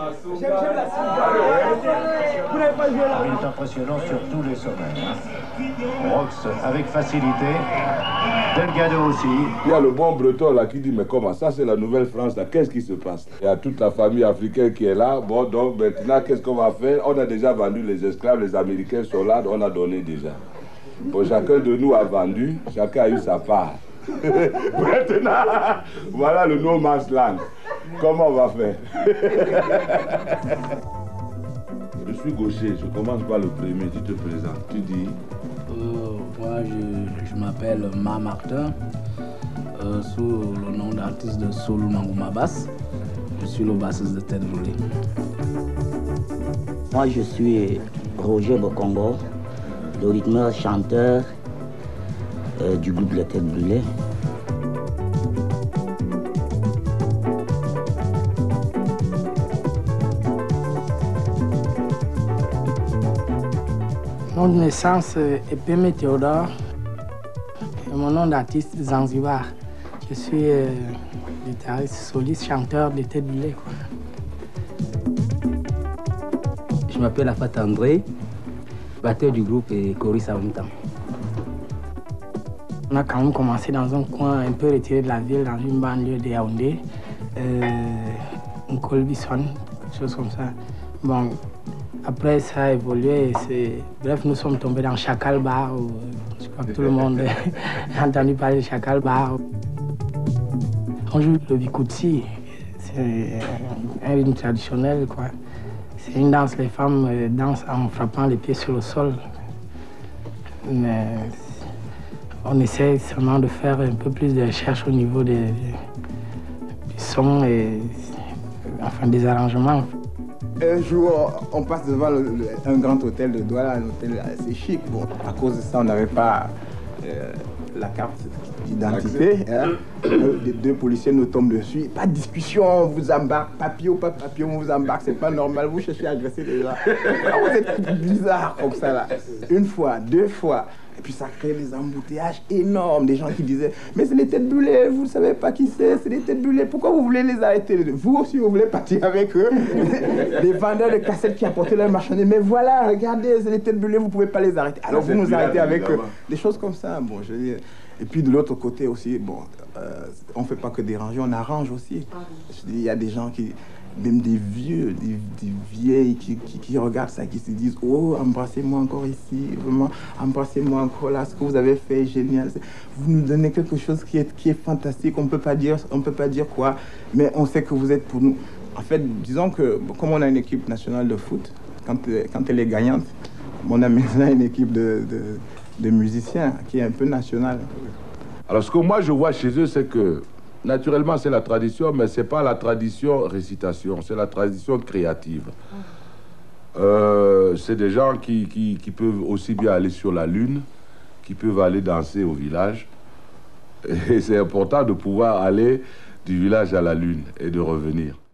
Il est impressionnant sur tous les sommets. Rox avec facilité. Delgado aussi. Il y a le bon breton là qui dit mais comment ça c'est la Nouvelle-France là, qu'est-ce qui se passe? Il y a toute la famille africaine qui est là. Bon donc maintenant qu'est-ce qu'on va faire? On a déjà vendu les esclaves, les Américains sont là, on a donné déjà. Bon, chacun de nous a vendu, chacun a eu sa part. Maintenant, voilà le no man's land. Comment on va faire? Je suis gaucher, je commence par le premier, tu te présentes, tu dis. Moi, je m'appelle Ma Martin, sous le nom d'artiste de Solou Nangouma Bass. Je suis le bassiste de Tête Brûlée. Moi, je suis Roger Bokongo, le rythmeur chanteur du groupe La Tête Brûlée. Mon nom de naissance est Pémé Théodore et mon nom d'artiste Zanzibar. Je suis guitariste, soliste, chanteur de Tête Brûlée. Je m'appelle Afat André, batteur du groupe et choriste en même temps. On a quand même commencé dans un coin un peu retiré de la ville, dans une banlieue de Yaoundé, un Colbison, quelque chose comme ça. Bon, après, ça a évolué. Bref, nous sommes tombés dans Chacal Bar. Je crois que tout le monde a entendu parler de Chacal Bar. On joue le Bikoutsi. C'est un rythme traditionnel, quoi. C'est une danse, les femmes dansent en frappant les pieds sur le sol. Mais on essaie seulement de faire un peu plus de recherche au niveau du son et enfin des arrangements. Un jour, on passe devant un grand hôtel de Douala, un hôtel assez chic. Bon, à cause de ça, on n'avait pas la carte d'identité. Hein. Les deux policiers nous tombent dessus. Pas de discussion, on vous embarque. Papier ou pas papier, on vous embarque. C'est pas normal, vous cherchez à agresser les gens. Vous êtes bizarre comme ça là. Une fois, deux fois. Et puis ça crée des embouteillages énormes, des gens qui disaient « Mais c'est les Têtes Brûlées, vous ne savez pas qui c'est les Têtes Brûlées, pourquoi vous voulez les arrêter? Vous aussi, vous voulez partir avec eux ?» Les vendeurs de cassettes qui apportaient leur marchandises « Mais voilà, regardez, c'est les Têtes Brûlées, vous ne pouvez pas les arrêter. » Alors vous nous arrêtez avec eux. Des choses comme ça, bon, je veux dire. Et puis de l'autre côté aussi, bon, on ne fait pas que déranger, on arrange aussi. Je dis, il y a des gens qui... Même des vieux, des vieilles qui regardent ça, qui se disent « Oh, embrassez-moi encore ici, vraiment, embrassez-moi encore là, ce que vous avez fait est génial. » Vous nous donnez quelque chose qui est fantastique, on ne peut pas dire quoi, mais on sait que vous êtes pour nous. En fait, disons que, comme on a une équipe nationale de foot, quand elle est gagnante, on a maintenant une équipe de musiciens qui est un peu nationale. Alors ce que moi je vois chez eux, c'est que naturellement, c'est la tradition, mais ce n'est pas la tradition récitation, c'est la tradition créative. C'est des gens qui peuvent aussi bien aller sur la lune, qui peuvent aller danser au village. Et c'est important de pouvoir aller du village à la lune et de revenir.